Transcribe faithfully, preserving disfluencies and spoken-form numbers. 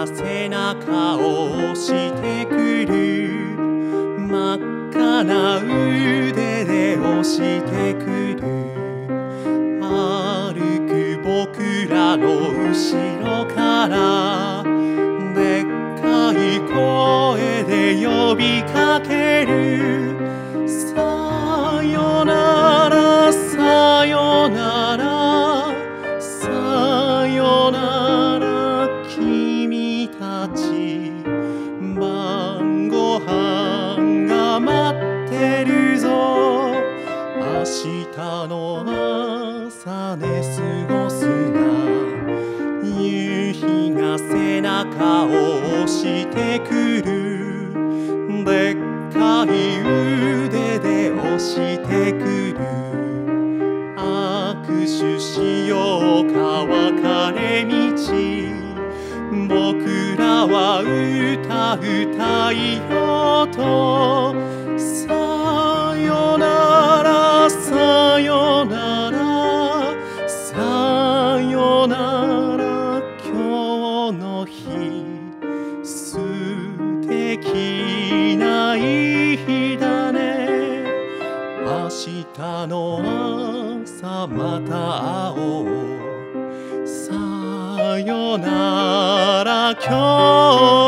背中を押してくる真っ赤な腕で押してくる歩く僕らの後ろからでっかい声で呼びかけるさよならさよならさよなら君たち晩ご飯が待ってるぞ明日の朝で過ごすな夕日が背中を押してくるでっかい腕で押してくる握手しようか別れ道僕らは歌歌いようとさよならさよならさよなら今日の日素敵ないい日だね明日の朝また会おうさよなら今日